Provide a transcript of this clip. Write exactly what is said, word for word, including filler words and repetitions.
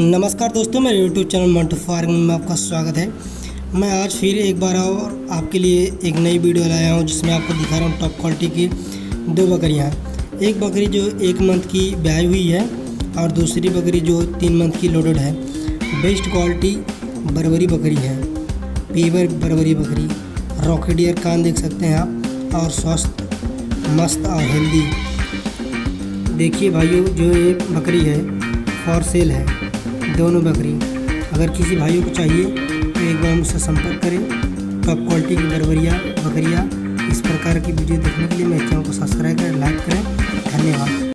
नमस्कार दोस्तों, मेरे यूट्यूब चैनल मंटू फार्मिंग में आपका स्वागत है। मैं आज फिर एक बार और आपके लिए एक नई वीडियो लाया हूं, जिसमें आपको दिखा रहा हूं टॉप क्वालिटी की दो बकरियां। एक बकरी जो एक मंथ की ब्याई हुई है और दूसरी बकरी जो तीन मंथ की लोडेड है। बेस्ट क्वालिटी बर्बरी बकरी है, पीवर बर्बरी बकरी। रॉकेडियर कान देख सकते हैं आप, और स्वस्थ मस्त और हेल्दी। देखिए भाइयों, जो ये बकरी है फॉर सेल है, दोनों बकरी। अगर किसी भाइयों को चाहिए तो एक बार मुझसे संपर्क करें। टॉप क्वालिटी की बर्बरिया बकरियाँ इस प्रकार की वीडियो देखने के लिए मेरे चैनल को सब्सक्राइब करें, लाइक करें। धन्यवाद।